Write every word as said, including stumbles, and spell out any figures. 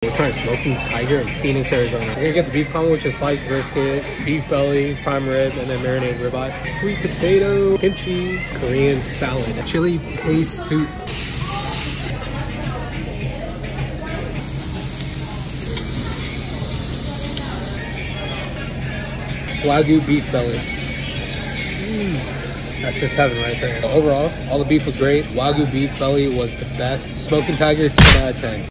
we're trying smoking tiger in Phoenix, Arizona. We're gonna get the beef combo, which is sliced brisket, beef belly, prime rib, and then marinated ribeye. Sweet potato, kimchi, Korean salad, chili paste soup. Wagyu beef belly. Mm, that's just heaven right there. Overall, all the beef was great. Wagyu beef belly was the best. Smoking tiger, ten out of ten.